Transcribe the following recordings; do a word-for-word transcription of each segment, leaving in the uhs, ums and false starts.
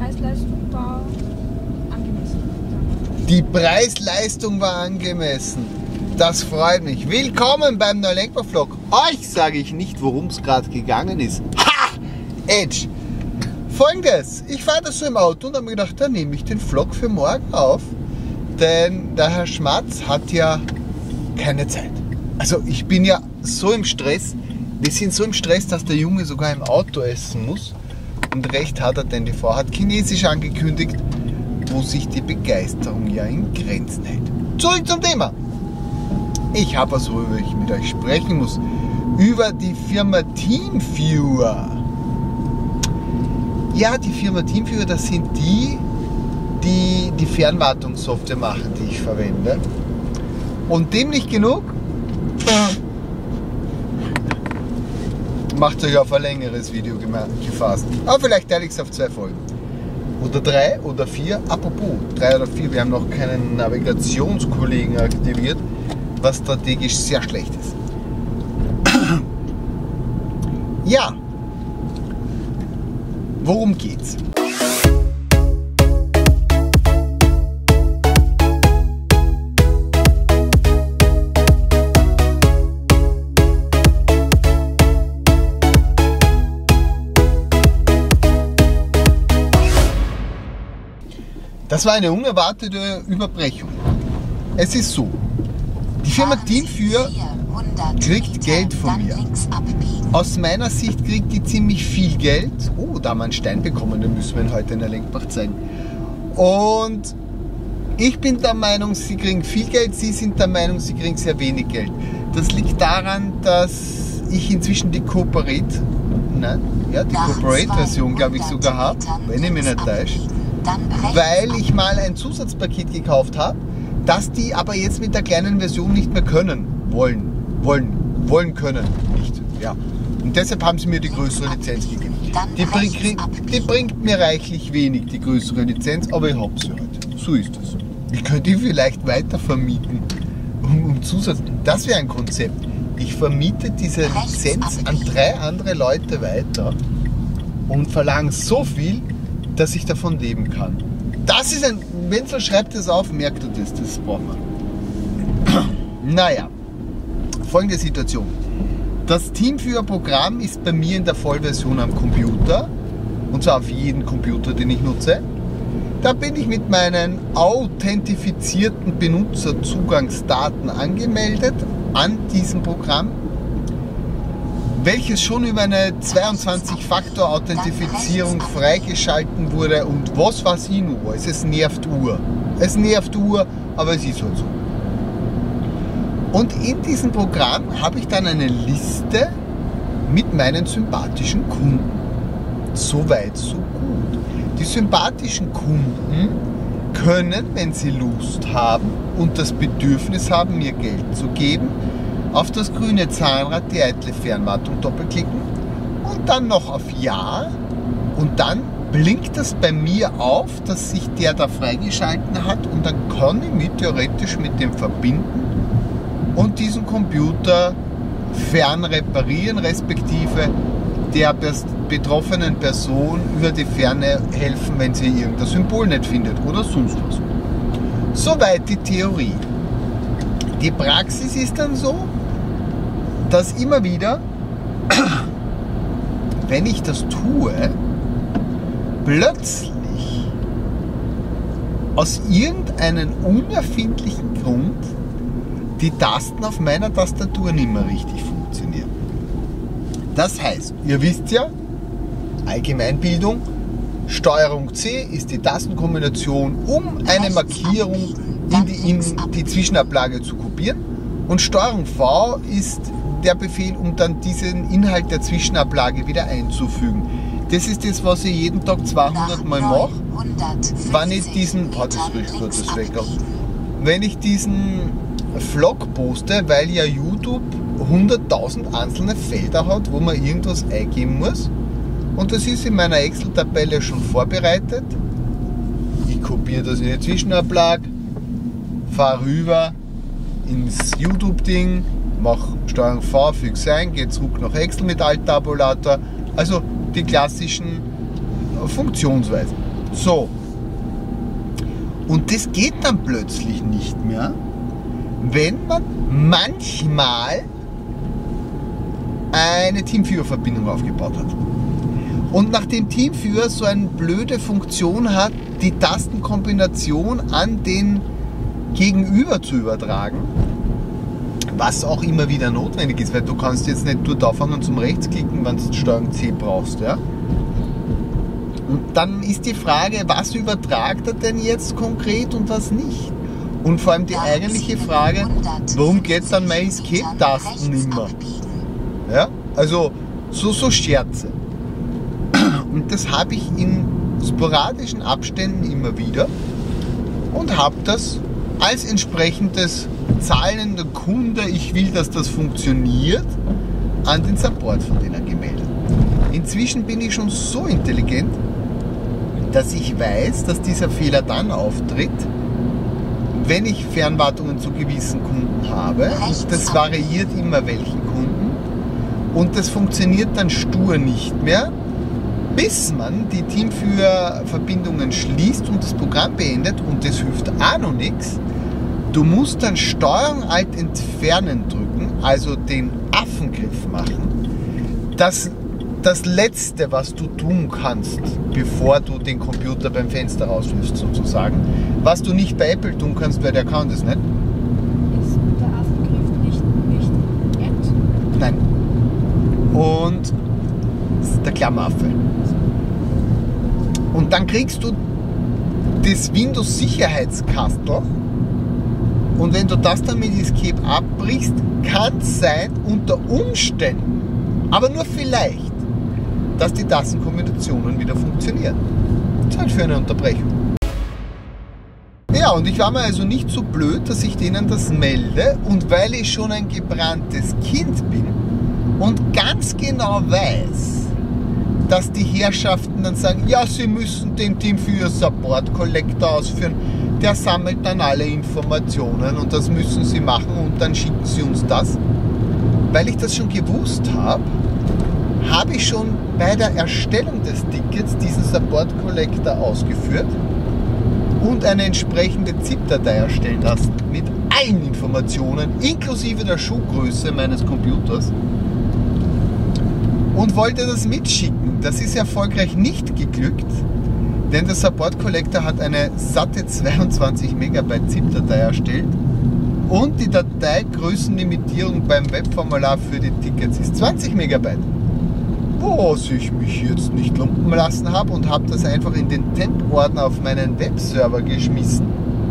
Preis-Leistung war angemessen. Die Preis-Leistung war angemessen. Das freut mich. Willkommen beim Neulenkbar-Vlog. Euch sage ich nicht, worum es gerade gegangen ist. Ha! Edge! Folgendes, ich fahre das so im Auto und habe mir gedacht, da nehme ich den Vlog für morgen auf. Denn der Herr Schmatz hat ja keine Zeit. Also ich bin ja so im Stress. Wir sind so im Stress, dass der Junge sogar im Auto essen muss. Und recht hat er, denn die Frau hat Chinesisch angekündigt, wo sich die Begeisterung ja in Grenzen hält. Zurück zum Thema. Ich habe was, worüber ich mit euch sprechen muss. Über die Firma TeamViewer. Ja, die Firma TeamViewer, das sind die, die die Fernwartungssoftware machen, die ich verwende. Und dem nicht genug, macht euch auf ein längeres Video gefasst. Aber vielleicht teile ich es auf zwei Folgen. Oder drei oder vier. Apropos, drei oder vier. Wir haben noch keinen Navigationskollegen aktiviert, was strategisch sehr schlecht ist. Ja. Worum geht's? Das war eine unerwartete Überbrechung. Es ist so, die Firma TeamViewer kriegt Geld von mir. Aus meiner Sicht kriegt die ziemlich viel Geld. Oh, da haben wir einen Stein bekommen, den müssen wir Ihnen heute in der Lenkbach zeigen. Und ich bin der Meinung, sie kriegen viel Geld, sie sind der Meinung, sie kriegen sehr wenig Geld. Das liegt daran, dass ich inzwischen die Corporate, nein, ja, die Corporate-Version, glaube ich, sogar habe, wenn ich mich nicht täusche, weil ich mal ein Zusatzpaket gekauft habe, dass die aber jetzt mit der kleinen Version nicht mehr können, wollen, wollen, wollen können, nicht, ja. Und deshalb haben sie mir die größere Lizenz gegeben. Die, bring, die bringt mir reichlich wenig, die größere Lizenz, aber ich habe sie heute. So ist es. Ich könnte die vielleicht weiter vermieten. Um, um Zusatz. Das wäre ein Konzept. Ich vermiete diese Lizenz an drei andere Leute weiter und verlange so viel, dass ich davon leben kann. Das ist ein, Wenzel schreibt das auf, merkt ihr das, das braucht man. Naja, folgende Situation. Das TeamViewer-Programm ist bei mir in der Vollversion am Computer, und zwar auf jeden Computer, den ich nutze. Da bin ich mit meinen authentifizierten Benutzerzugangsdaten angemeldet an diesem Programm, welches schon über eine zweiundzwanzig Faktor Authentifizierung freigeschalten wurde und was weiß ich nur, es nervt Uhr. Es nervt Uhr, aber es ist halt so. Und in diesem Programm habe ich dann eine Liste mit meinen sympathischen Kunden. So weit, so gut. Die sympathischen Kunden können, wenn sie Lust haben und das Bedürfnis haben, mir Geld zu geben, auf das grüne Zahnrad die eitle Fernwartung doppelklicken und dann noch auf Ja und dann blinkt das bei mir auf, dass sich der da freigeschalten hat und dann kann ich mich theoretisch mit dem verbinden und diesen Computer fern reparieren, respektive der betroffenen Person über die Ferne helfen, wenn sie irgendein Symbol nicht findet oder sonst was. Soweit die Theorie. Die Praxis ist dann so, dass immer wieder, wenn ich das tue, plötzlich aus irgendeinem unerfindlichen Grund die Tasten auf meiner Tastatur nicht mehr richtig funktionieren. Das heißt, ihr wisst ja, Allgemeinbildung, Steuerung C ist die Tastenkombination, um eine Markierung in die, in die Zwischenablage zu kopieren, und Steuerung V ist der Befehl, um dann diesen Inhalt der Zwischenablage wieder einzufügen. Das ist das, was ich jeden Tag zweihundert Mal mache, wenn ich diesen, oh, das riecht gut, das Wecker, wenn ich diesen Vlog poste, weil ja YouTube hunderttausend einzelne Felder hat, wo man irgendwas eingeben muss. Und das ist in meiner Excel-Tabelle schon vorbereitet. Ich kopiere das in die Zwischenablage, fahre rüber ins YouTube-Ding, mache Steuerung V, füge es ein, gehe zurück nach Excel mit Alt-Tabulator. Also die klassischen Funktionsweisen. So. Und das geht dann plötzlich nicht mehr, wenn man manchmal eine Teamviewer-Verbindung aufgebaut hat. Und nachdem Teamviewer so eine blöde Funktion hat, die Tastenkombination an den Gegenüber zu übertragen, was auch immer wieder notwendig ist, weil du kannst jetzt nicht dort anfangen zum Rechtsklicken, wenn du Steuerung C brauchst. Ja? Und dann ist die Frage, was übertragt er denn jetzt konkret und was nicht? Und vor allem die eigentliche Frage, warum geht dann meine Escape-Tasten nicht mehr? Ja? Also so, so Scherze. Und das habe ich in sporadischen Abständen immer wieder und habe das als entsprechendes zahlender Kunde, ich will, dass das funktioniert, an den Support von denen gemeldet. Inzwischen bin ich schon so intelligent, dass ich weiß, dass dieser Fehler dann auftritt, wenn ich Fernwartungen zu gewissen Kunden habe. Und das variiert immer welchen Kunden. Und das funktioniert dann stur nicht mehr, bis man die Teamviewer-Verbindungen schließt und das Programm beendet. Und das hilft auch noch nichts. Du musst dann Steuerung Alt entfernen drücken, also den Affengriff machen. Das, das Letzte, was du tun kannst, bevor du den Computer beim Fenster rauswirfst, sozusagen. Was du nicht bei Apple tun kannst, weil der kann das nicht. Ist der Affengriff nicht, nicht Add? Nein. Und das ist der Klammeraffe. Und dann kriegst du das Windows-Sicherheitskastel. Und wenn du das dann mit Escape abbrichst, kann es sein, unter Umständen, aber nur vielleicht, dass die Tastenkombinationen wieder funktionieren. Zeit für eine Unterbrechung. Ja, und ich war mir also nicht so blöd, dass ich denen das melde. Und weil ich schon ein gebranntes Kind bin und ganz genau weiß, dass die Herrschaften dann sagen, ja, sie müssen den Teamviewer Support Collector ausführen, der sammelt dann alle Informationen und das müssen sie machen und dann schicken sie uns das. Weil ich das schon gewusst habe, habe ich schon bei der Erstellung des Tickets diesen Support Collector ausgeführt und eine entsprechende ZIP-Datei erstellen lassen mit allen Informationen, inklusive der Schuhgröße meines Computers, und wollte das mitschicken. Das ist erfolgreich nicht geglückt, denn der Support Collector hat eine satte zweiundzwanzig Megabyte ZIP-Datei erstellt und die Dateigrößenlimitierung beim Webformular für die Tickets ist zwanzig Megabyte. Was ich mich jetzt nicht lumpen lassen habe und habe das einfach in den Temp-Ordner auf meinen Webserver geschmissen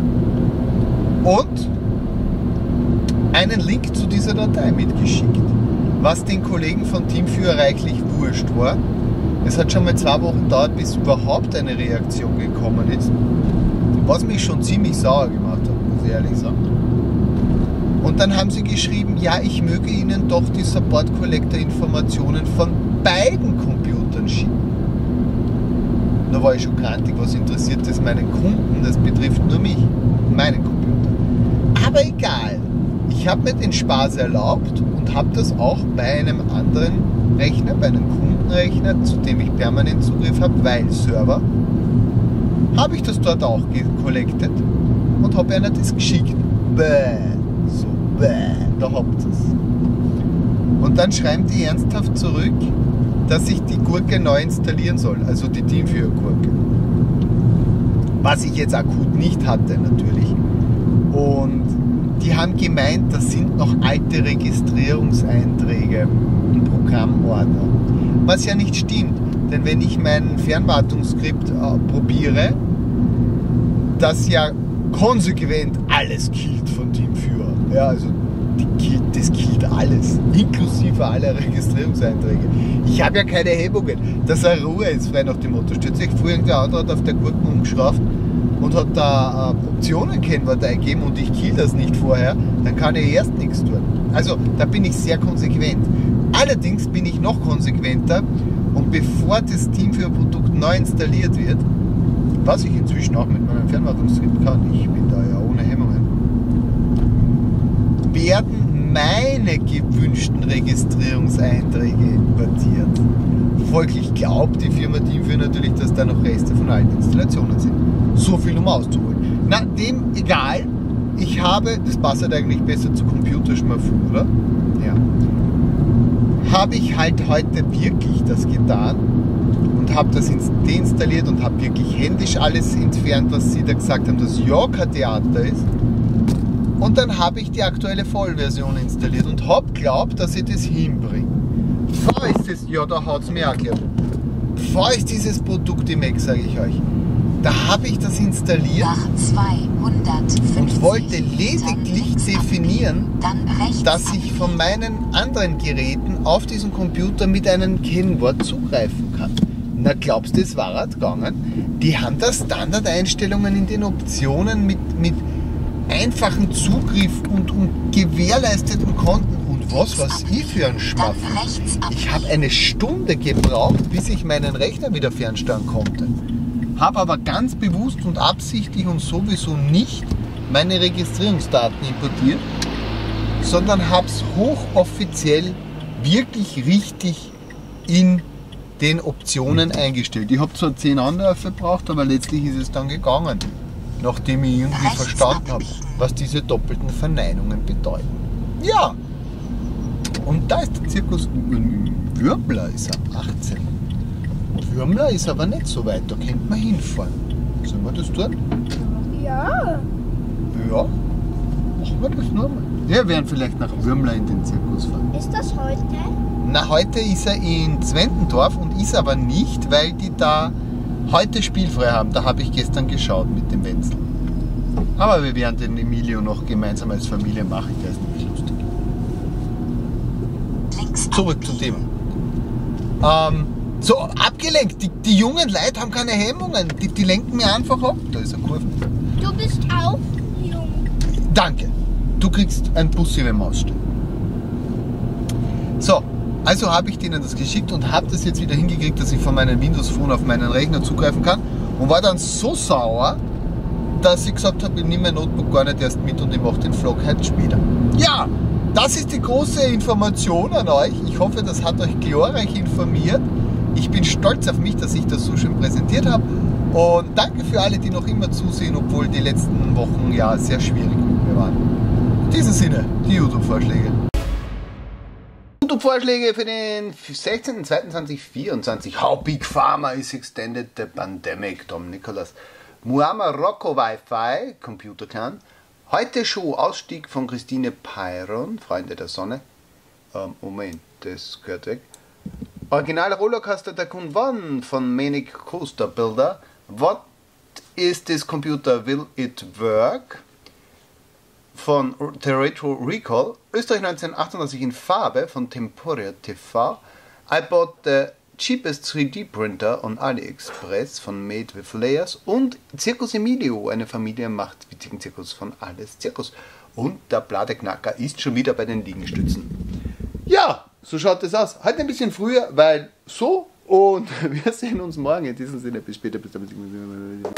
und einen Link zu dieser Datei mitgeschickt, was den Kollegen von Teamviewer reichlich wurscht war. Es hat schon mal zwei Wochen gedauert, bis überhaupt eine Reaktion gekommen ist, was mich schon ziemlich sauer gemacht hat, muss ich ehrlich sagen. Und dann haben sie geschrieben, ja, ich möge Ihnen doch die Support Collector Informationen von beiden Computern schicken. Da war ich schon grantig, was interessiert das meinen Kunden, das betrifft nur mich, meinen Computer. Aber egal, ich habe mir den Spaß erlaubt und habe das auch bei einem anderen Rechner, bei einem Kundenrechner, zu dem ich permanent Zugriff habe, weil Server, habe ich das dort auch collected und habe einer das geschickt. Bäh, so bäh, da habt ihr es. Und dann schreiben die ernsthaft zurück, dass ich die Gurke neu installieren soll, also die Teamviewer-Gurke. Was ich jetzt akut nicht hatte natürlich. Und die haben gemeint, das sind noch alte Registrierungseinträge im Programmordner. Was ja nicht stimmt, denn wenn ich mein Fernwartungsskript äh, probiere, das ja konsequent alles killt von Teamviewer. Ja, also die killt, das killt alles, inklusive aller Registrierungseinträge. Ich habe ja keine Hemmungen. Das Ruhe ist frei nach dem Motto. Steht sich vor, irgendein Auto hat auf der Gurken umgeschraubt und hat da äh, Optionen-Kennwort eingegeben und ich kill das nicht vorher, dann kann ich erst nichts tun. Also da bin ich sehr konsequent. Allerdings bin ich noch konsequenter und bevor das Teamviewer-Produkt neu installiert wird, was ich inzwischen auch mit meinem Fernwartungsskript kann, ich bin da ja ohne Hemmungen, werden meine gewünschten Registrierungseinträge importiert. Folglich glaubt die Firma Teamviewer natürlich, dass da noch Reste von alten Installationen sind. So viel um auszuholen. Na, dem egal. Ich habe, das passt halt eigentlich besser zu Computerschmafu, oder? Ja. Habe ich halt heute wirklich das getan und habe das deinstalliert und habe wirklich händisch alles entfernt, was sie da gesagt haben, dass ja kein Theater ist. Und dann habe ich die aktuelle Vollversion installiert und habe geglaubt, dass ich das hinbringe. Bevor ist das, ja, da hat es mir auch geglaubt. Bevor ist dieses Produkt im Eck, sage ich euch. Da habe ich das installiert und wollte lediglich definieren, dass ich von meinen anderen Geräten auf diesen Computer mit einem Kennwort zugreifen kann. Na, glaubst du, es war halt gegangen? Die haben da Standardeinstellungen in den Optionen mit, mit einfachen Zugriff und, und gewährleisteten Konten. Und was, was ich für ein Schmaff. Ich habe eine Stunde gebraucht, bis ich meinen Rechner wieder fernsteuern konnte. Habe aber ganz bewusst und absichtlich und sowieso nicht meine Registrierungsdaten importiert, sondern habe es hochoffiziell wirklich richtig in den Optionen eingestellt. Ich habe zwar zehn Anläufe gebraucht, aber letztlich ist es dann gegangen, nachdem ich irgendwie verstanden habe, was diese doppelten Verneinungen bedeuten. Ja, und da ist der Zirkus Würmler, ist er achtzehn. Würmler ist aber nicht so weit, da könnte man hinfahren. Sollen wir das tun? Ja. Ja, machen wir das nur mal. Wir werden vielleicht nach Würmler in den Zirkus fahren. Ist das heute? Na, heute ist er in Zwentendorf und ist aber nicht, weil die da heute spielfrei haben. Da habe ich gestern geschaut mit dem Wenzel. Aber wir werden den Emilio noch gemeinsam als Familie machen, der ist nämlich lustig. Zurück zum Thema. Ähm, so, abgelenkt. Die, die jungen Leute haben keine Hemmungen. Die, die lenken mir einfach ab. Da ist eine Kurve. Du bist auch jung. Danke. Du kriegst ein Bussi beim Ausstehen. So, also habe ich denen das geschickt und habe das jetzt wieder hingekriegt, dass ich von meinem Windows Phone auf meinen Rechner zugreifen kann. Und war dann so sauer, dass ich gesagt habe, ich nehme mein Notebook gar nicht erst mit und ich mache den Vlog heute später. Ja, das ist die große Information an euch. Ich hoffe, das hat euch glorreich informiert. Ich bin stolz auf mich, dass ich das so schön präsentiert habe. Und danke für alle, die noch immer zusehen, obwohl die letzten Wochen ja sehr schwierig mit mir waren. In diesem Sinne, die YouTube-Vorschläge. YouTube-Vorschläge für den sechzehnten zweiten zweitausendvierundzwanzig. How Big Pharma is extended the pandemic. Tom Nicholas. Muammar Rocco Wi-Fi, Computer Clan. Heute Show, Ausstieg von Christine Pyron, Freunde der Sonne. Ähm, Moment, das gehört weg. Original Rollercoaster Tycoon One von Manic Coaster Builder. What is this computer? Will it work? Von The Retro Recall. Österreich neunzehnhundertachtundachtzig in Farbe von Temporia T V. I bought the cheapest three D printer on AliExpress von Made with Layers. Und Circus Emilio, eine Familie macht witzigen Zirkus von Alles Zirkus. Und der Bladeknacker ist schon wieder bei den Liegestützen. Ja, so schaut es aus. Heute ein bisschen früher, weil so. Und wir sehen uns morgen. In diesem Sinne, bis später. Bis dann.